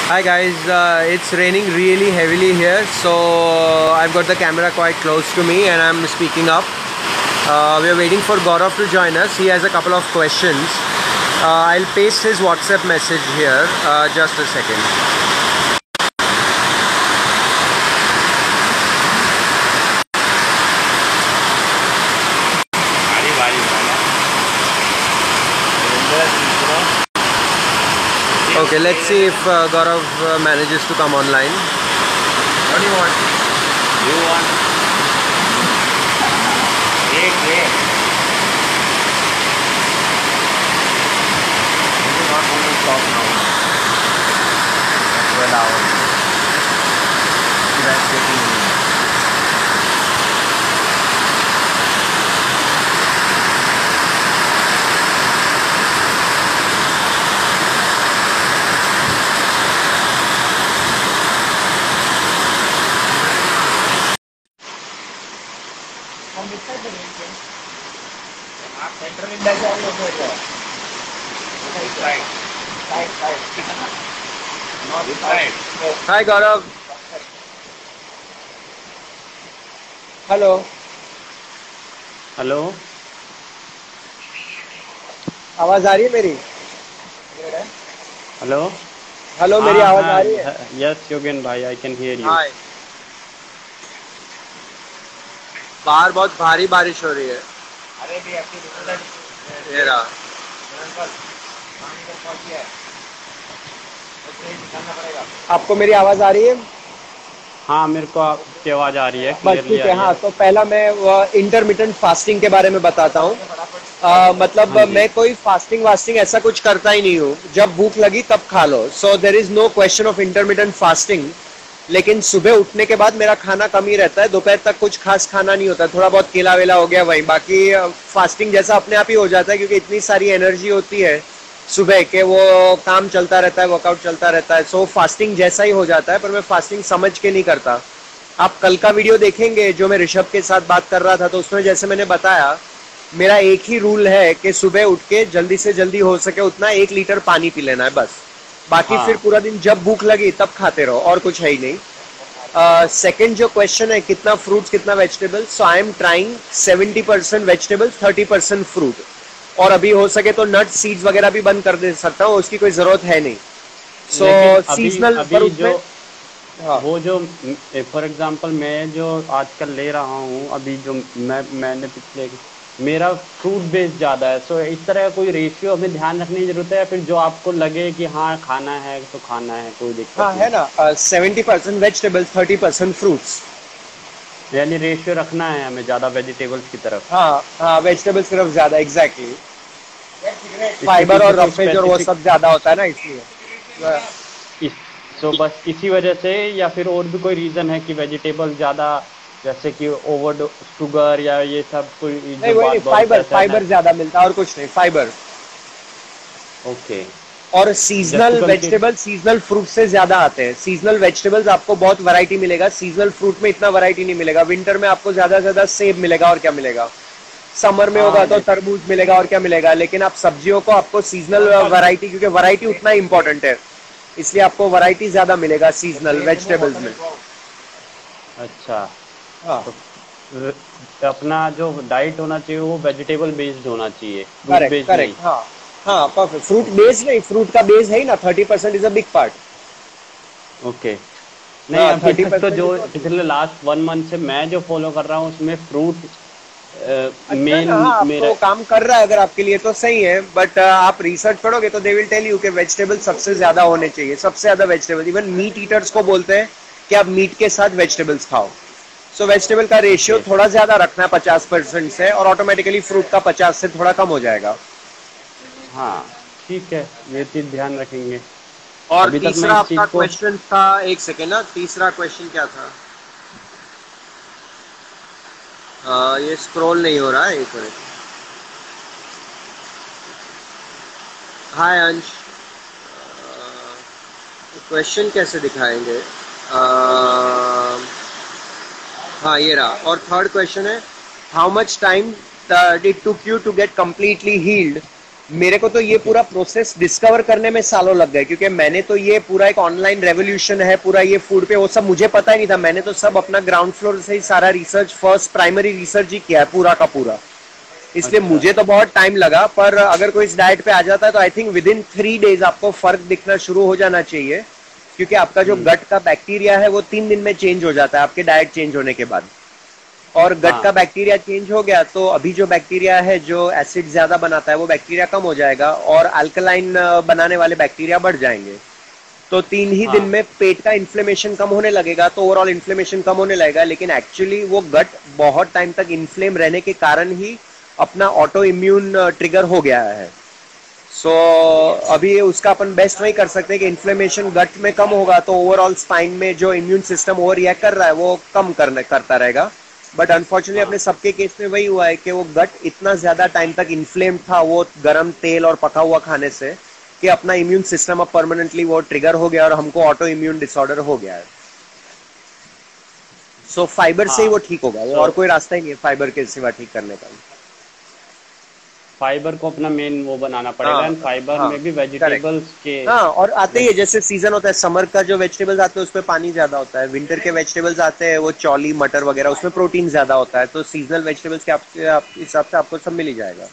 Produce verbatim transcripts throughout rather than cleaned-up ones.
Hi guys, uh, it's raining really heavily here, so I've got the camera quite close to me and I'm speaking up. Uh, we're waiting for Gaurav to join us. He has a couple of questions. Uh, I'll paste his WhatsApp message here. Uh, just a second. Okay, let's see if uh, Gaurav uh, manages to come online. What do you want? You want? Great, great. This is not going to stop now. twelve hours. That's taking me. आप centre में बैठ जाओगे तो क्या? Right, right, right. Not right. Hi Gaurav. Hello. Hello, आवाज आ रही है मेरी? हेलो। हेलो, मेरी आवाज आ रही है? यस योगेन भाई, I can hear you. Hi. बाहर बहुत भारी बारिश हो रही है। अरे भी आपकी ये रहा। आपको मेरी आवाज आ रही है? हाँ, मेरे को आपकी आवाज आ रही है, बस ठीक है। हाँ, तो पहला मैं इंटरमिटेंट फास्टिंग के बारे में बताता हूँ। मतलब हाँ मैं कोई फास्टिंग वास्टिंग ऐसा कुछ करता ही नहीं हूँ। जब भूख लगी तब खा लो। So there is no question of intermittent fasting. लेकिन सुबह उठने के बाद मेरा खाना कम ही रहता है। दोपहर तक कुछ खास खाना नहीं होता, थोड़ा बहुत केला वेला हो गया वहीं। बाकी फास्टिंग जैसा अपने आप ही हो जाता है, क्योंकि इतनी सारी एनर्जी होती है सुबह के, वो काम चलता रहता है, वर्कआउट चलता रहता है। सो फास्टिंग जैसा ही हो जाता है, पर मैं फास्टिंग समझ के नहीं करता। आप कल का वीडियो देखेंगे जो मैं ऋषभ के साथ बात कर रहा था, तो उसमें जैसे मैंने बताया, मेरा एक ही रूल है कि सुबह उठ के जल्दी से जल्दी हो सके उतना एक लीटर पानी पी लेना है बस। बाकी हाँ। फिर पूरा दिन जब भूख लगी तब खाते रहो, और कुछ है ही नहीं। सेकेंड uh, जो क्वेश्चन है, कितना फ्रूट्स कितना vegetables, so I am trying seventy percent vegetables, thirty percent fruit. और अभी हो सके तो नट सीड्स वगैरह भी बंद कर दे सकता हूँ, उसकी कोई जरूरत है नहीं। सो सीजनल अभी जो हाँ। वो जो फॉर एग्जांपल मैं जो आजकल ले रहा हूँ, अभी जो मैं मैंने पिछले मेरा फ्रूट बेस ज़्यादा है। सो इस तरह का कोई रेशियो हमें ध्यान रखने की जरूरत है, या फिर जो आपको लगे कि हाँ खाना है तो खाना है, कोई दिक्कत हाँ, नहीं है ना। Seventy percent vegetables, thirty percent fruits, यानी रेशियो रखना है हमें ज़्यादा वेजिटेबल्स की तरफ। हाँ हाँ, वेजिटेबल्स की तरफ ज्यादा, एग्जैक्टली। फाइबर और रफेज और वो सब ज्यादा होता है ना, इसलिए। सो बस इसी वजह से, या फिर और भी कोई रीजन है कि वेजिटेबल ज्यादा, जैसे कि ओवर शुगर या ये सब कोई नहीं, वही फाइबर फाइबर ज्यादा मिलता है और कुछ नहीं, फाइबर। ओके। और सीजनल वेजिटेबल सीजनल फ्रूट से ज्यादा आते हैं। सीजनल वेजिटेबल्स आपको बहुत वैरायटी मिलेगा, सीजनल फ्रूट में इतना वैरायटी नहीं मिलेगा। विंटर में आपको ज्यादा से ज्यादा सेब मिलेगा, और क्या मिलेगा। समर में होगा तो तरबूज मिलेगा, और क्या मिलेगा। लेकिन आप सब्जियों को आपको सीजनल वैरायटी, क्योंकि वैरायटी उतना इंपॉर्टेंट है, इसलिए आपको वैरायटी ज्यादा मिलेगा सीजनल वेजिटेबल्स में। अच्छा। हाँ, तो अपना जो डाइट होना चाहिए वो वेजिटेबल बेस्ड होना चाहिए, करेक्ट करेक्ट। हाँ हाँ, परफेक्ट। फ्रूट बेस नहीं, फ्रूट का बेस है ही ना, thirty percent is a big part. Okay. नहीं, हाँ, अभी तक तो जो is पिछले लास्ट वन मंथ से मैं जो फॉलो कर रहा हूँ उसमें फ्रूट मेन हाँ, मेरा तो काम कर रहा है अगर आपके लिए तो सही है। बट आप रिसर्च पढ़ोगे तो दे विल टेल यू कि वेजिटेबल सबसे ज्यादा होने चाहिए, सबसे ज्यादा वेजिटेबल। इवन मीट ईटर्स को बोलते हैं कि आप मीट के साथ वेजिटेबल्स खाओ। सो so, वेजिटेबल का रेशियो Okay. थोड़ा ज्यादा रखना है पचास परसेंट से, और ऑटोमेटिकली फ्रूट का पचास से थोड़ा कम हो जाएगा। हाँ ठीक है, ये चीज ध्यान रखेंगे। और अभी तक मैं तीसरा इस आपका चीज को क्वेश्चन था, एक सेकेंड ना, तीसरा क्वेश्चन क्या था? आ, ये स्क्रॉल नहीं हो रहा है, एक मिनट। हाय अंश, क्वेश्चन कैसे दिखाएंगे? आ, हाँ, ये रहा। और थर्ड क्वेश्चन है, how much time did took you to get completely healed मेरे को तो ये पूरा प्रोसेस डिस्कवर करने में सालों लग गए, क्योंकि मैंने तो ये पूरा एक ऑनलाइन रेवोल्यूशन है पूरा ये फूड पे, वो सब मुझे पता ही नहीं था। मैंने तो सब अपना ग्राउंड फ्लोर से ही सारा रिसर्च, फर्स्ट प्राइमरी रिसर्च ही किया है पूरा का पूरा। इसलिए अच्छा। मुझे तो बहुत टाइम लगा, पर अगर कोई इस डाइट पे आ जाता है तो I think within three days आपको फर्क दिखना शुरू हो जाना चाहिए, क्योंकि आपका जो गट का बैक्टीरिया है वो तीन दिन में चेंज हो जाता है आपके डाइट चेंज होने के बाद। और गट हाँ। का बैक्टीरिया चेंज हो गया तो अभी जो बैक्टीरिया है जो एसिड ज्यादा बनाता है वो बैक्टीरिया कम हो जाएगा और अल्कलाइन बनाने वाले बैक्टीरिया बढ़ जाएंगे। तो तीन ही हाँ। दिन में पेट का इन्फ्लेमेशन कम होने लगेगा, तो ओवरऑल इन्फ्लेमेशन कम होने लगेगा। लेकिन एक्चुअली वो गट बहुत टाइम तक इन्फ्लेम रहने के कारण ही अपना ऑटो इम्यून ट्रिगर हो गया है। सो so, अभी उसका अपन बेस्ट वही कर सकते हैं कि इन्फ्लेमेशन गट में कम होगा तो ओवरऑल स्पाइन में जो इम्यून सिस्टम ओवर रिएक्ट कर रहा है वो कम करने करता रहेगा। बट अनफॉर्चुनेटली अपने सबके केस में वही हुआ है कि वो गट इतना ज्यादा टाइम तक इन्फ्लेम्ड था वो गर्म तेल और पका हुआ खाने से, कि अपना इम्यून सिस्टम अब परमानेंटली वो ट्रिगर हो गया और हमको ऑटो इम्यून डिसऑर्डर हो गया है। सो so, फाइबर से ही वो ठीक होगा, वो और कोई रास्ता ही नहीं है फाइबर के सिवा ठीक करने का। फाइबर को अपना मेन वो बनाना पड़ेगा। हाँ, एंड फाइबर हाँ, में भी वेजिटेबल्स के हाँ, और आते ही है जैसे सीजन होता है समर का, जो वेजिटेबल्स आते हैं उसमें पानी ज्यादा होता है। विंटर के वेजिटेबल्स आते हैं वो चौली मटर वगैरह, उसमें प्रोटीन ज्यादा होता है। तो सीजनल वेजिटेबल्स के आपके आप हिसाब से आपको सब मिल ही जाएगा।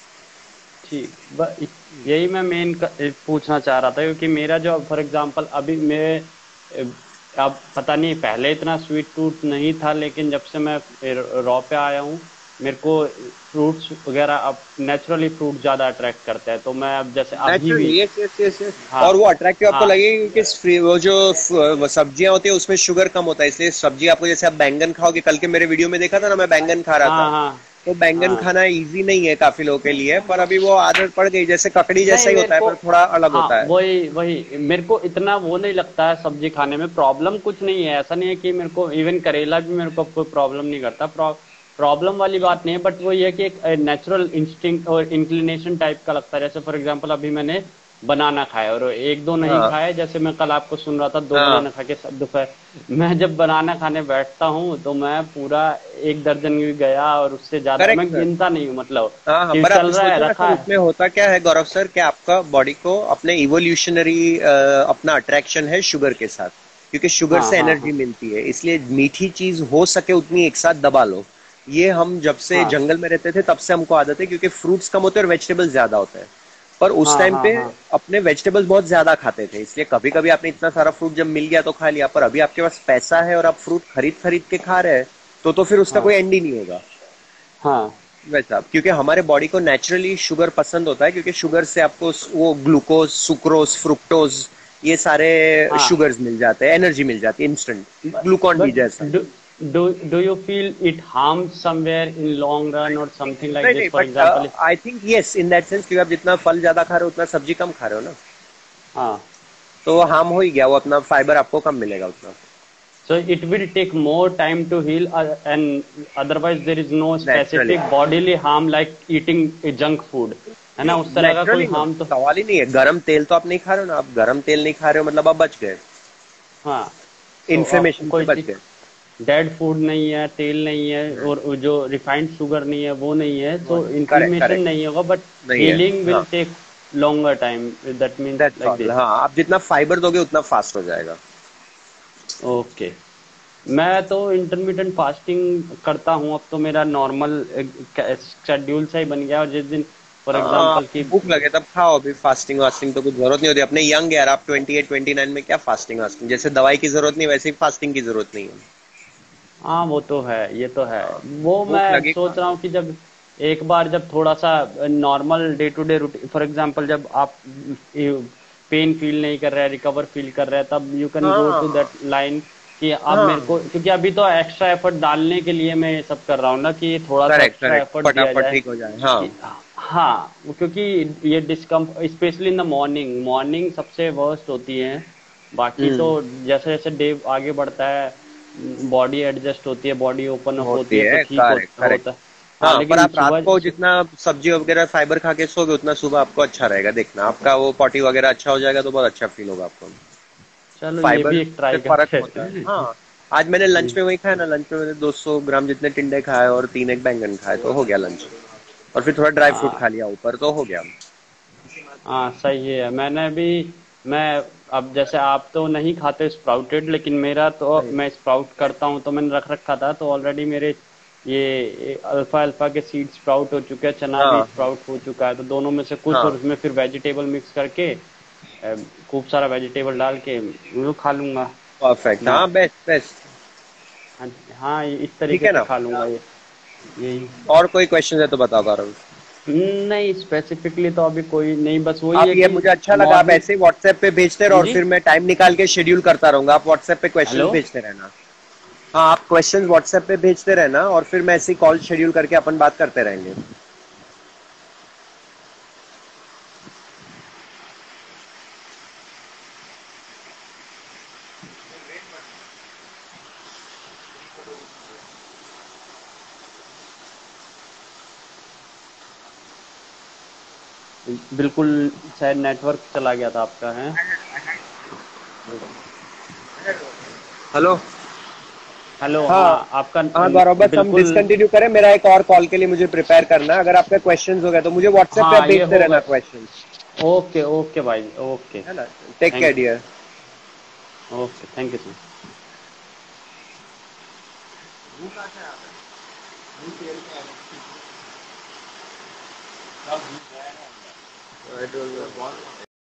ठीक, ब- यही मैं मेन पूछना चाह रहा था, क्योंकि मेरा जो फॉर एग्जांपल अभी मैं अ, अब पता नहीं, पहले इतना स्वीट टूथ नहीं था, लेकिन जब से मैं रॉ पे आया हूँ मेरे को फ्रूट्स वगैरह अब नेचुरली फ्रूट ज्यादा अट्रैक्ट करता है। तो मैं अब जैसे अभी भी यस यस यस यस हाँ, और वो अट्रैक्टिव आपको हाँ, लगेगा क्योंकि फ्री- वो जो फ- सब्जियां होती है उसमें शुगर कम होता है, इसलिए सब्जी आपको, जैसे आप बैंगन खाओगे, कल के मेरे वीडियो में देखा था ना मैं बैंगन खा रहा हाँ, था, हाँ, तो बैंगन हाँ, खाना इजी नहीं है काफी लोगों के लिए, पर अभी वो आदत पड़ गई। जैसे ककड़ी जैसा नहीं ही होता मेरे है को, पर थोड़ा अलग हाँ होता है। वही वही मेरे को इतना वो नहीं लगता है सब्जी खाने में। प्रॉब्लम कुछ नहीं है, ऐसा नहीं है कि मेरे को इवन करेला भी मेरे को कोई प्रॉब्लम नहीं करता। प्रॉ, प्रॉब्लम वाली बात नहीं है, बट वो ये है कि एक नेचुरल इंस्टिंक्ट और इंक्लिनेशन टाइप का लगता है। जैसे फॉर एग्जांपल अभी मैंने बनाना खाया और एक दो नहीं हाँ खाए, जैसे मैं कल आपको सुन रहा था दो हाँ बनाना खा के सब दोपहर, मैं जब बनाना खाने बैठता हूँ तो मैं पूरा एक दर्जन भी गया और उससे ज्यादा करेक्ट मैं सर। गिनता नहीं हूँ, मतलब हाँ हाँ, कि पर आप चल रहा है सोचो ना रखा सर, है। उसमें होता क्या है गौरव सर, कि आपका बॉडी को अपने इवोल्यूशनरी अपना अट्रैक्शन है शुगर के साथ, क्योंकि शुगर हाँ, से हाँ, एनर्जी हाँ, मिलती है। इसलिए मीठी चीज हो सके उतनी एक साथ दबा लो। ये हम जब से हाँ, जंगल में रहते थे तब से हमको आदत है, क्योंकि फ्रूट्स कम होते हैं और वेजिटेबल्स ज्यादा होते हैं। पर उस हाँ, टाइम हाँ, पे हाँ, अपने वेजिटेबल्स बहुत ज्यादा खाते थे, इसलिए कभी कभी आपने इतना सारा फ्रूट जब मिल गया तो खा लिया। पर अभी आपके पास पैसा है और आप फ्रूट खरीद खरीद के खा रहे हैं, तो तो फिर उसका हाँ, कोई एंड ही नहीं होगा हाँ, वैसा। क्योंकि हमारे बॉडी को नेचुरली शुगर पसंद होता है, क्योंकि शुगर से आपको वो ग्लूकोज, सुक्रोज, फ्रुक्टोज, ये सारे हाँ। शुगर्स मिल जाते हैं, एनर्जी मिल जाती है इंस्टेंट, ग्लूकॉन डी बट जैसा। Do do do you feel it harms somewhere in long run और समथिंग लाइक नहीं दिस नहीं, for but example? I think yes in that sense, क्योंकि आप जितना फल ज्यादा खा रहे हो उतना सब्जी कम खा रहे हो ना, हाँ, तो वो हार्म हो ही गया, वो अपना फाइबर आपको कम मिलेगा उतना। so it will take more time to heal, uh, and otherwise there is no naturally specific bodily harm like eating a junk food, है ना? उस तरह का कोई नेचुरली हार्म तो सवाल ही नहीं है। गरम तेल तो आप नहीं खा रहे हो ना, आप गरम तेल नहीं खा रहे हो मतलब आप बच गए, हाँ। तो अब इन्फ्लेमेशन से कोई बच गए। डेड फूड नहीं है, तेल नहीं है, और जो रिफाइंड शुगर नहीं है, वो नहीं है, तो करेक्ट इन्फ्लेमेशन करेक्ट नहीं होगा, बट नहीं है, हीलिंग विल हाँ take longer time, that means that's like all. this. हाँ, आप जितना फाइबर दोगे उतना फास्ट हो जाएगा। ओके, मैं तो इंटरमीडिएंट फास्टिंग करता हूँ। अब तो मेरा नॉर्मल शेड्यूल सा ही बन गया, और जिस दिन फॉर हाँ, एग्जांपल की भूख लगे तब खाओ। अभी फास्टिंग वास्टिंग तो कुछ जरूरत नहीं होती। अपने यंग यार, आप ट्वेंटी एट ट्वेंटी नाइन में क्या फास्टिंग वास्टिंग, जैसे दवाई की जरूरत नहीं वैसे ही फास्टिंग की जरूरत नहीं है। हाँ वो तो है, ये तो है। हाँ, वो भूख मैं लगी सोच खा रहा लो। हूँ कि जब एक बार जब थोड़ा सा normal day to day routine, for example जब आप पेन फील नहीं कर रहे हैं, रिकवर फील कर रहे हैं, तब you can go to that हाँ लाइन कि अब मेरे को, हाँ, क्योंकि अभी तो एक्स्ट्रा एफर्ट डालने के लिए मैं ये सब कर रहा हूँ ना, कि थोड़ा सा करेक्ट एक्स्ट्रा करेक्ट, एफर्ट दिया फटाफट जाए ठीक हो जाए। हाँ कि हाँ, वो क्योंकि ये discomfort specially in the morning, morning सबसे वर्स्ट होती है। बाकी तो हम्म, जैसे जैसे डे आगे बढ़ता है बॉडी एडजस्ट होती है, बॉडी ओपन अप होती होती है, तो है, ठीक हो, करेक्ट करेक्ट। होता है। हाँ, हाँ, पर लेकिन आप रात सुबह को सु, जितना सब्जी वगैरह फाइबर खा के सोगे उतना सुबह आपको अच्छा रहेगा। देखना आपका वो पॉटी वगैरह अच्छा हो जाएगा तो बहुत अच्छा फील होगा आपको। चलो ये फाइबर भी एक से ट्राई फर्क करते होता है। हैं। हाँ, आज मैंने लंच में वही खाया ना, लंच में मैंने दो सौ ग्राम जितने टिंडे खाए और तीन एक बैंगन खाए, तो हो गया लंच। और फिर थोड़ा ड्राई फ्रूट हाँ, खा लिया ऊपर, तो हो गया। हाँ सही है। मैंने भी मैं अब जैसे आप तो नहीं खाते स्प्राउटेड, लेकिन मेरा तो नहीं। मैं स्प्राउट करता हूँ, तो मैंने रख रखा था, तो ऑलरेडी मेरे ये अल्फा अल्फा के सीड स्प्राउट हो चुके हैं, चना भी हाँ स्प्राउट हो चुका है, तो दोनों में से कुछ, और हाँ उसमें फिर वेजिटेबल मिक्स करके अ, खूब सारा वेजिटेबल डाल के वो खा लूंगा परफेक्ट, मैं। हाँ बेस्ट बेस्ट। हाँ हाँ, ये इस ठीक तरीके है से ना। खा लूंगा ये यही। और कोई क्वेश्चन है तो बताओ गौरव। नहीं, स्पेसिफिकली तो अभी कोई नहीं, बस वही आप है ये कि मुझे अच्छा लगा, आप मॉर्निंग। ऐसे ही व्हाट्सएप पे भेजते रहो हाँ और जी। फिर मैं टाइम निकाल के शेड्यूल करता रहूंगा, आप व्हाट्सएप पे क्वेश्चंस हेलो। भेजते रहना। हाँ, आप क्वेश्चंस व्हाट्सएप पे भेजते रहना और फिर मैं ऐसे ही कॉल शेड्यूल करके अपन बात करते रहेंगे। बिल्कुल, शायद नेटवर्क चला गया था आपका है। हेलो। हेलो, हाँ हाँ आपका हाँ अ, गौरव, बस हम बिल्कुल। डिसकंटिन्यू करें, मेरा एक और कॉल के लिए मुझे प्रिपेयर करना है। अगर आपका क्वेश्चंस हो गए तो मुझे व्हाट्सएप पे आप हाँ ये भेजते होगा। रहना क्वेश्चंस। ओके ओके भाई, ओके। है ना। Take care thank you. Dear. Okay, thank you sir. I don't no.